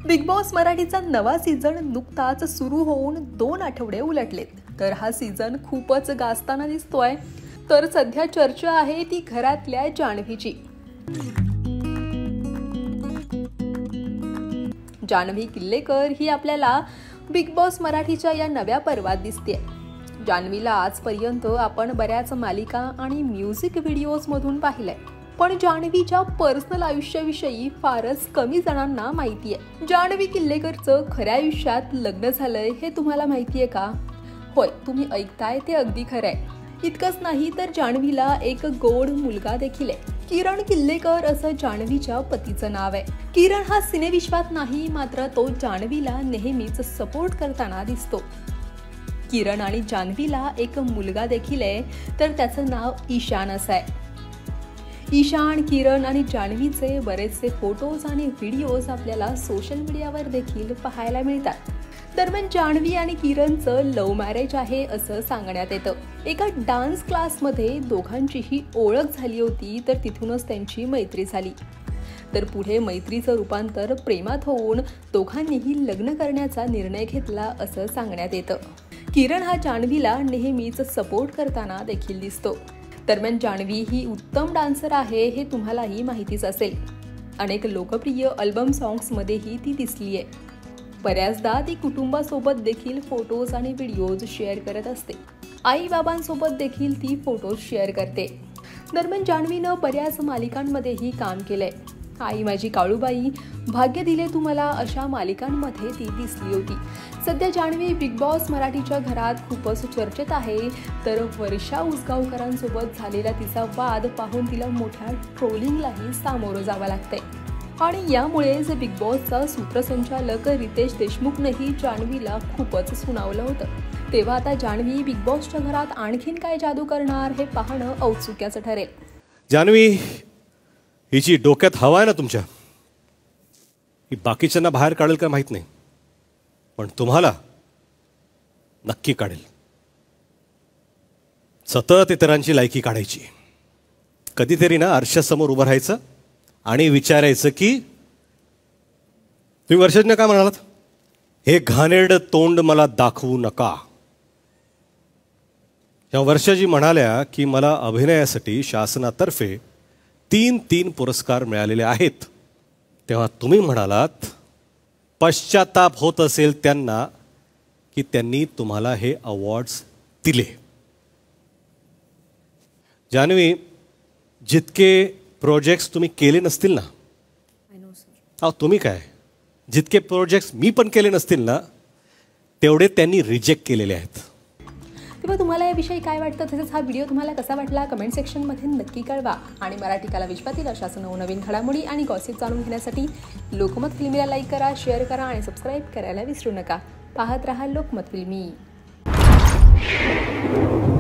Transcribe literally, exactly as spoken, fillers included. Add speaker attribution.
Speaker 1: Big boss मराठीचा नवा season नुकताच सुरू होऊन दोन आठवडे उलटलेत, तर हा सीझन खूपच गाजताना दिसतोय। तर सध्या चर्चा आहे ती घरातल्या जान्हवीची। जान्हवी किल्लेकर ही आपल्याला बिग बॉस मराठीच्या या नव्या पर्वात दिसते। जान्हवीला आजपर्यंत आपण बऱ्याच मालिका आणि म्युझिक व्हिडिओज मधून पाहिलंय, पण जान्हवीच्या पर्सनल आयुष्याविषयी फारच कमी जणांना माहिती आहे। जान्हवी किल्लेकरचं खऱ्या आयुष्यात लग्न झालंय हे तुम्हाला माहितीये का? होय, तुम्ही ऐकताय ते अगदी खरंय। इतकंच नाही तर जान्हवीला एक गोड मुलगा देखील आहे। किरण किल्लेकर असं जान्हवीच्या पतीचं नाव आहे। किरण हा सिनेविश्वात नाही, मात्र तो जान्हवीला नेहमीच सपोर्ट करताना दिसतो। किरण आणि जान्हवीला एक मुलगा देखील आहे, तर त्याचं नाव ईशान असं आहे। ईशान, किरण आणि जान्हवीचे बरेचसे फोटोज आणि व्हिडिओज आपल्याला सोशल मीडियावर देखील पाहायला मिळतात। दरम्यान जान्हवी आणि किरणचं लव्ह मॅरेज आहे असं सांगण्यात येतं। एका डान्स क्लासमध्ये दोघांचीही ओळख झाली होती, तर तिथूनच त्यांची मैत्री झाली। तर पुढे मैत्रीचं रूपांतर प्रेमात होऊन दोघांनीही लग्न करण्याचा निर्णय घेतला असं सांगण्यात येतं। किरण हा जान्हवीला नेहमीच सपोर्ट करताना देखील दिसतो। दरम्यान जान्हवी ही उत्तम डान्सर आहे हे तुम्हालाही माहितीच असेल। अनेक लोकप्रिय अल्बम सॉंग्समध्येही ती दिसली आहे। बऱ्याचदा ती कुटुंबासोबत देखील फोटोज आणि व्हिडिओज शेअर करत असते। आई बाबांसोबत देखील ती फोटोज शेअर करते। दरम्यान जान्हवीनं बऱ्याच मालिकांमध्येही काम केलंय। आई माझी काळूबाई, भाग्य दिले तुम्हाला अशा मालिकांमध्ये ती दिसली होती। सध्या जान्हवी बिग बॉस मराठीच्या घरात खूपच चर्चेत आहे। तर वर्षा उसगावकरांसोबत झालेला तिचा वाद पाहून तिला मोठ्या ट्रोलिंगलाही सामोरं जावं लागतंय। आणि यामुळेच बिग बॉसचा सूत्रसंचालक रितेश देशमुखनेही जान्हवीला खूपच सुनावलं होतं। तेव्हा आता जान्हवी बिग बॉसच्या घरात आणखीन काय जादू करणार हे पाहणं औत्सुक्याचं ठरेल।
Speaker 2: जान्हवी, हिची डोक्यात हवा आहे ना तुमच्या, ही बाकीच्यांना बाहेर काढेल का माहित नाही, पण तुम्हाला नक्की काढेल। सतत इतरांची लायकी काढायची, कधीतरी ना आरशासमोर उभं राहायचं आणि विचारायचं की तुम्ही वर्षाजनं काय म्हणालात, हे घाणेरड तोंड मला दाखवू नका। या वर्षाजी म्हणाल्या की मला अभिनयासाठी शासनातर्फे तीन तीन पुरस्कार मिळालेले आहेत। तेव्हा तुम्ही म्हणालात पश्चाताप होत असेल त्यांना की त्यांनी तुम्हाला हे अवॉर्ड्स दिले। जान्हवी, जितके प्रोजेक्ट्स तुम्ही केले नसतील ना, अहो तुम्ही काय, जितके प्रोजेक्ट्स मी पण केले नसतील ना, तेवढे त्यांनी रिजेक्ट केलेले आहेत।
Speaker 1: तेव्हा तुम्हाला याविषयी काय वाटतं? तसेच हा व्हिडिओ तुम्हाला कसा वाटला कमेंट सेक्शनमध्ये नक्की कळवा। आणि मराठी कला विश्वातील अशाच नवनवीन घडामोडी आणि गॉसिप जाणून घेण्यासाठी लोकमत फिल्मीला लाईक करा, शेअर करा आणि सबस्क्राईब करायला विसरू नका। पाहत रहा लोकमत फिल्मी।